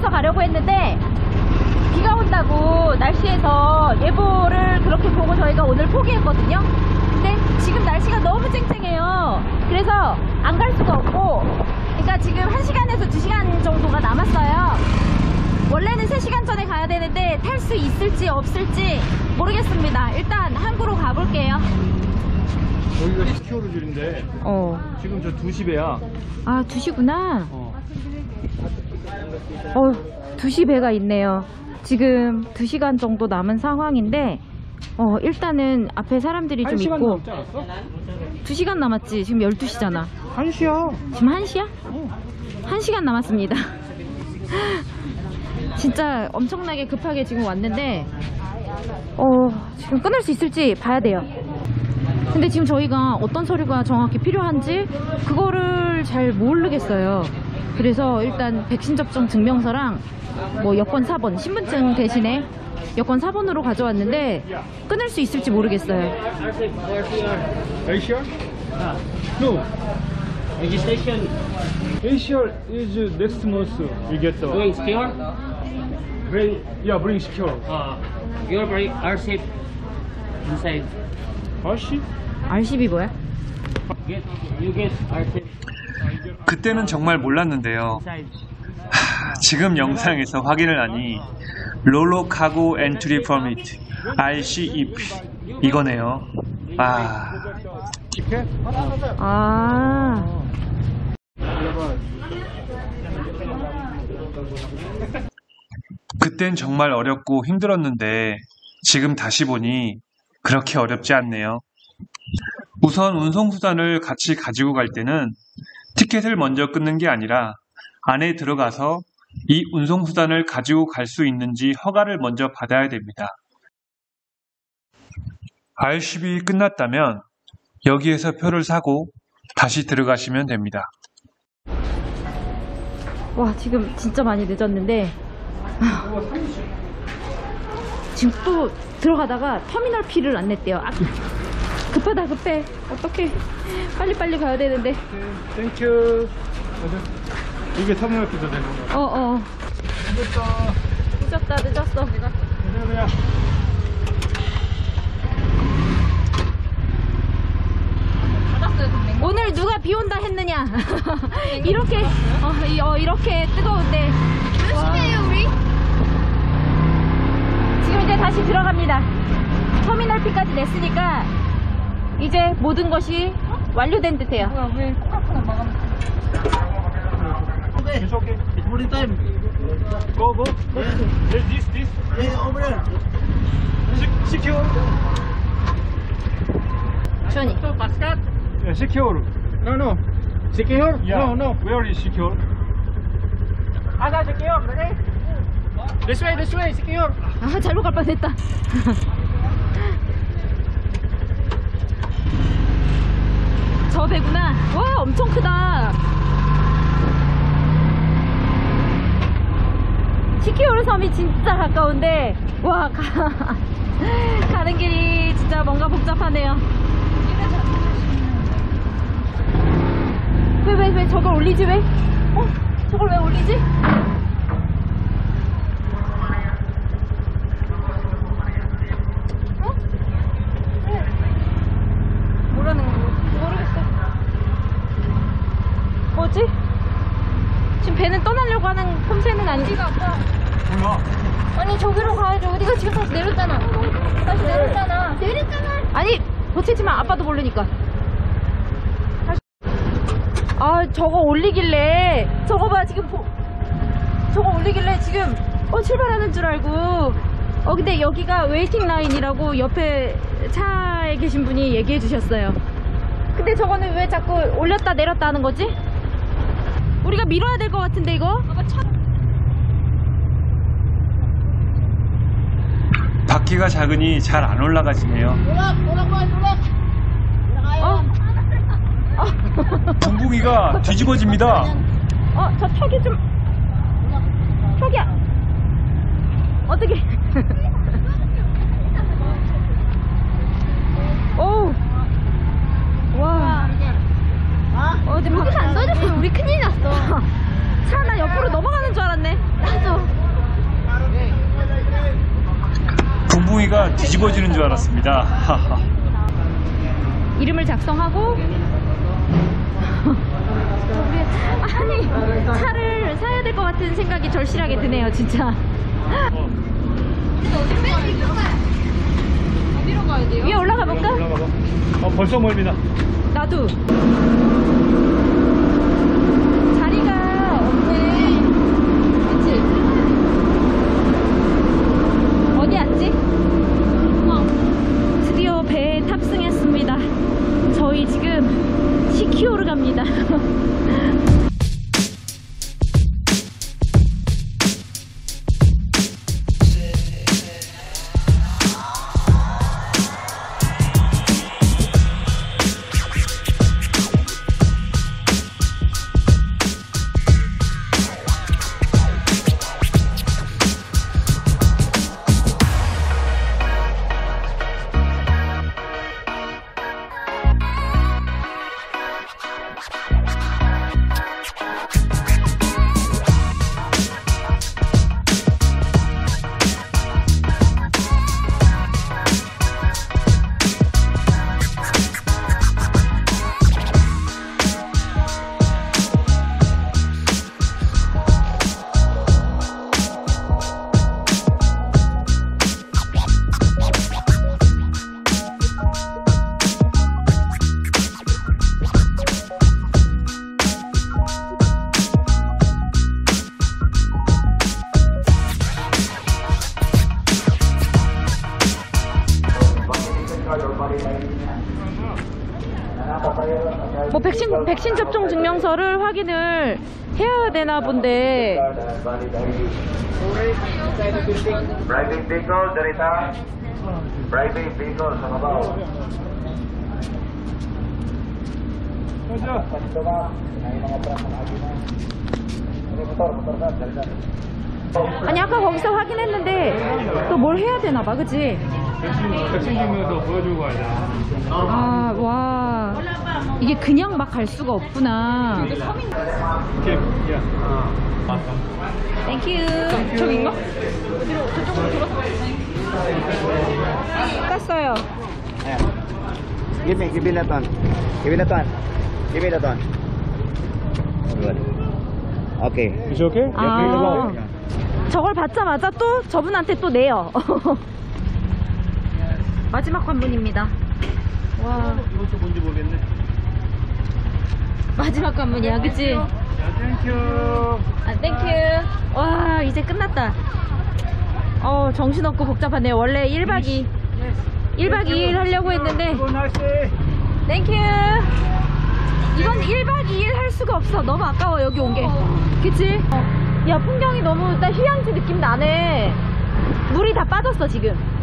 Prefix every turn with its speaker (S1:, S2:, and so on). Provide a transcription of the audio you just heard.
S1: 해서 가려고 했는데 비가 온다고 날씨에서 예보를 그렇게 보고 저희가 오늘 포기했거든요. 근데 지금 날씨가 너무 쨍쨍해요. 그래서 안 갈 수가 없고, 그러니까 지금 1시간에서 2시간 정도가 남았어요. 원래는 3시간 전에 가야 되는데 탈 수 있을지 없을지 모르겠습니다. 일단 항구로 가볼게요.
S2: 여기가 10km 줄인데 지금 저 2시 배야.
S1: 아, 2시구나. 2시 배가 있네요. 지금 2시간 정도 남은 상황인데 일단은 앞에 사람들이 좀
S2: 1시간
S1: 있고.
S2: 남지 않았어?
S1: 2시간 남았지. 지금 12시잖아.
S2: 1시야.
S1: 지금 1시야? 1시간 남았습니다. 진짜 엄청나게 급하게 지금 왔는데 지금 끊을 수 있을지 봐야 돼요. 근데 지금 저희가 어떤 서류가 정확히 필요한지 그거를 잘 모르겠어요. 그래서 일단 백신 접종 증명서랑 뭐 여권 4번, 신분증 대신에 여권 4번으로 가져왔는데 끊을 수 있을지 모르겠어요.
S2: ACR? No.
S3: Registration.
S2: ACR is next month. You get the
S3: Going secure?
S2: bring secure.
S3: Your bring RC inside.
S2: 아씨?
S1: RCB 뭐야?
S3: You get RC
S4: 그때는 정말 몰랐는데요.
S3: inside.
S4: 지금 영상에서 확인을 하니 롤로 카고 엔트리 퍼미트 RCEP 이거네요.
S2: 티켓?
S4: 그땐 정말 어렵고 힘들었는데 지금 다시 보니 그렇게 어렵지 않네요. 우선 운송수단을 같이 가지고 갈 때는 티켓을 먼저 끊는 게 아니라 안에 들어가서 이 운송수단을 가지고 갈 수 있는지 허가를 먼저 받아야 됩니다. RCB 끝났다면 여기에서 표를 사고 다시 들어가시면 됩니다.
S1: 와, 지금 진짜 많이 늦었는데 지금 또 들어가다가 터미널 피를 안 냈대요. 급하다 급해. 어떡해. 빨리빨리 가야 되는데.
S2: 땡큐. 이게 터미널 피도 되는 거야.
S1: 늦었어.
S2: 괜찮아요.
S1: 오늘 누가 비 온다 했느냐. 이렇게 이렇게 뜨거운데. 몇 시에요 우리? 지금 이제 다시 들어갑니다. 터미널 P까지 냈으니까 이제 모든 것이 완료된 듯해요.
S2: 왜 코카코la 마감? It's okay.
S3: It's morning time.
S2: Go. This.
S3: Yeah, over there.
S2: Secure.
S1: 주원이.
S2: Yeah, secure.
S3: No. Secure?
S2: Yeah.
S3: No.
S2: Where is secure?
S3: Secure. Ready? This way. Secure.
S1: 아, 잘못 갈 뻔했다. 저 배구나. 와, 엄청 크다. 시키오르 섬이 진짜 가까운데 와, 가는 길이 진짜 뭔가 복잡하네요. 왜 저걸 올리지 왜? 저걸 왜 올리지? 뭐라는 거 모르겠어. 뭐지? 지금 배는 떠나려고 하는 폼새는 아니지?
S2: 몰라.
S1: 아니 저기로 가야죠. 어디가 지금 다시 내렸잖아. 내렸잖아. 아니 버티지 마. 아빠도 모르니까. 저거 올리길래 저거 봐 지금 저거 올리길래 지금 출발하는 줄 알고. 근데 여기가 웨이팅 라인이라고 옆에 차에 계신 분이 얘기해 주셨어요. 근데 저거는 왜 자꾸 올렸다 내렸다 하는 거지? 우리가 밀어야 될 것 같은데 이거?
S4: 바퀴가 작으니 잘 안 올라가지네요. 붕붕이가 뒤집어집니다.
S1: 저 턱이 좀 턱이야. 어떻게? 오. 와. 지금 여기서 안 떨어졌으면 우리 큰일 났어. 차 나 옆으로 넘어가는 줄 알았네. 나도.
S4: 멘붕이가 뒤집어지는 줄 알았습니다. 하하.
S1: 이름을 작성하고 아니 차를 사야 될 것 같은 생각이 절실하게 드네요 진짜. 어디로 가야 돼요? 위에 올라가 볼까?
S2: 올라가봐. 벌써 멀미나.
S1: 나도. 자리가 없네. 그치? 어디 앉지? 드디어 배에 탑승했습니다. 저희 지금 시키오르 갑니다. 뭐 백신 접종 증명서를 확인을 해야 되나 본데.
S5: Private vehicle, Darita. Private vehicle, sa kabaw.
S1: 아니 아까 거기서 확인했는데 또 뭘 해야 되나 봐, 그치?
S2: 백신 증명서 보여주고 가야 돼.
S1: 아, 와. 이게 그냥 막 갈 수가 없구나.
S2: 오케이. 야.
S1: 땡큐. 저긴가? 어디로? 저쪽으로 돌아서 땄어요.
S3: Give me that one. Give me that one. Give me that one. Good. Okay.
S2: Is it okay?
S1: 아, 저걸 받자마자 또 저분한테 또 내요. 마지막 관문입니다. 와,
S2: 이것도 뭔지 모르겠네.
S1: 마지막 관문이야, 그치?
S2: 야, 땡큐.
S1: 아, 땡큐. 와, 이제 끝났다. 정신없고 복잡하네요. 원래 1박 2일 하려고 했는데. 땡큐. 이건 1박 2일 할 수가 없어. 너무 아까워, 여기 온 게. 그치? 야, 풍경이 너무 딱 휴양지 느낌 나네. 물이 다 빠졌어, 지금.